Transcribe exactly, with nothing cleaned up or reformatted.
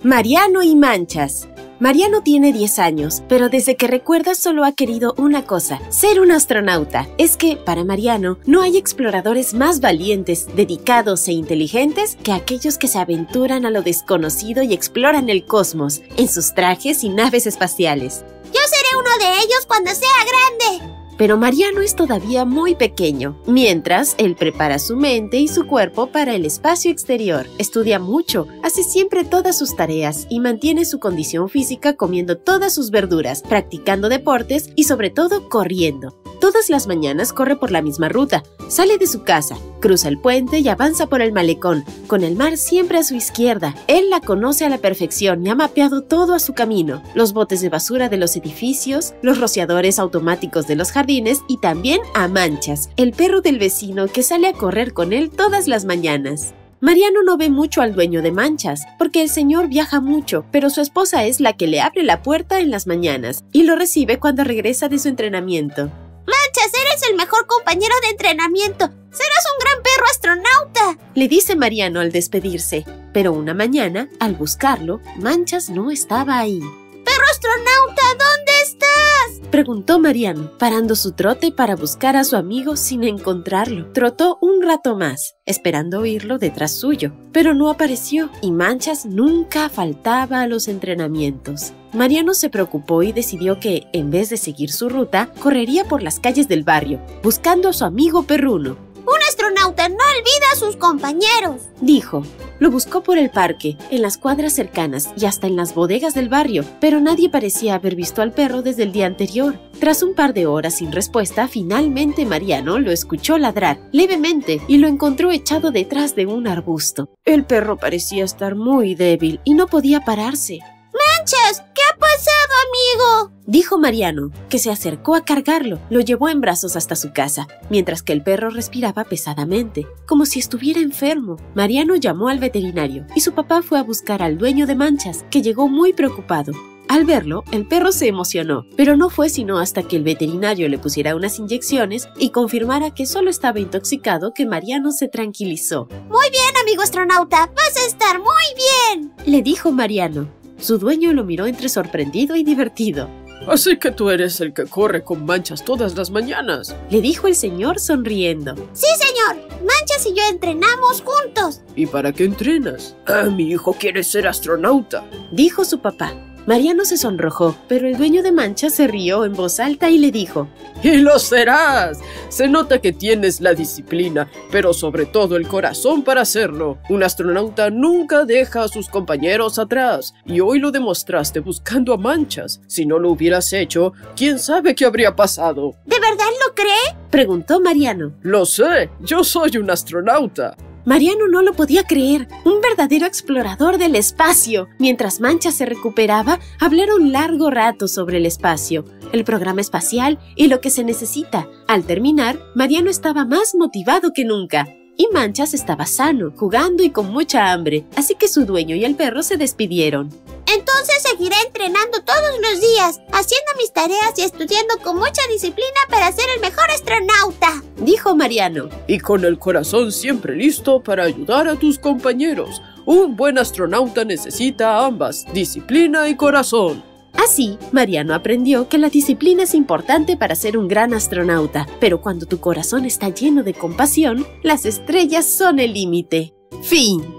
Mariano y Manchas. Mariano tiene diez años, pero desde que recuerda solo ha querido una cosa: ser un astronauta. Es que, para Mariano, no hay exploradores más valientes, dedicados e inteligentes que aquellos que se aventuran a lo desconocido y exploran el cosmos, en sus trajes y naves espaciales. Yo seré uno de ellos cuando sea grande. Pero Mariano es todavía muy pequeño, mientras él prepara su mente y su cuerpo para el espacio exterior. Estudia mucho, hace siempre todas sus tareas y mantiene su condición física comiendo todas sus verduras, practicando deportes y sobre todo corriendo. Todas las mañanas corre por la misma ruta, sale de su casa, cruza el puente y avanza por el malecón, con el mar siempre a su izquierda. Él la conoce a la perfección y ha mapeado todo a su camino: los botes de basura de los edificios, los rociadores automáticos de los jardines y también a Manchas, el perro del vecino que sale a correr con él todas las mañanas. Mariano no ve mucho al dueño de Manchas, porque el señor viaja mucho, pero su esposa es la que le abre la puerta en las mañanas y lo recibe cuando regresa de su entrenamiento. Manchas, eres el mejor compañero de entrenamiento. Serás un gran perro astronauta, le dice Mariano al despedirse. Pero una mañana, al buscarlo, Manchas no estaba ahí. ¡Perro astronauta! ¿Dónde estás?, preguntó Mariano, parando su trote para buscar a su amigo sin encontrarlo. Trotó un rato más, esperando oírlo detrás suyo, pero no apareció, y Manchas nunca faltaba a los entrenamientos. Mariano se preocupó y decidió que, en vez de seguir su ruta, correría por las calles del barrio, buscando a su amigo perruno. Un astronauta no olvida a sus compañeros, dijo. Lo buscó por el parque, en las cuadras cercanas y hasta en las bodegas del barrio, pero nadie parecía haber visto al perro desde el día anterior. Tras un par de horas sin respuesta, finalmente Mariano lo escuchó ladrar levemente y lo encontró echado detrás de un arbusto. El perro parecía estar muy débil y no podía pararse. ¡Manchas! ¿Qué ha pasado, amigo?, dijo Mariano, que se acercó a cargarlo. Lo llevó en brazos hasta su casa, mientras que el perro respiraba pesadamente, como si estuviera enfermo. Mariano llamó al veterinario y su papá fue a buscar al dueño de Manchas, que llegó muy preocupado. Al verlo, el perro se emocionó, pero no fue sino hasta que el veterinario le pusiera unas inyecciones y confirmara que solo estaba intoxicado que Mariano se tranquilizó. Muy bien, amigo astronauta, vas a estar muy bien, le dijo Mariano. Su dueño lo miró entre sorprendido y divertido. Así que tú eres el que corre con Manchas todas las mañanas, le dijo el señor sonriendo. Sí, señor. Manchas y yo entrenamos juntos. ¿Y para qué entrenas? Ah, mi hijo quiere ser astronauta, dijo su papá. Mariano se sonrojó, pero el dueño de Manchas se rió en voz alta y le dijo: ¡Y lo serás! Se nota que tienes la disciplina, pero sobre todo el corazón para hacerlo. Un astronauta nunca deja a sus compañeros atrás, y hoy lo demostraste buscando a Manchas. Si no lo hubieras hecho, ¿quién sabe qué habría pasado? ¿De verdad lo cree?, preguntó Mariano. Lo sé, yo soy un astronauta. Mariano no lo podía creer, un verdadero explorador del espacio. Mientras Manchas se recuperaba, hablaron largo rato sobre el espacio, el programa espacial y lo que se necesita. Al terminar, Mariano estaba más motivado que nunca. Y Manchas estaba sano, jugando y con mucha hambre, así que su dueño y el perro se despidieron. Entonces seguiré entrenando todos los días, haciendo mis tareas y estudiando con mucha disciplina para ser el mejor astronauta, dijo Mariano. Y con el corazón siempre listo para ayudar a tus compañeros. Un buen astronauta necesita ambas, disciplina y corazón. Así, Mariano aprendió que la disciplina es importante para ser un gran astronauta, pero cuando tu corazón está lleno de compasión, las estrellas son el límite. Fin.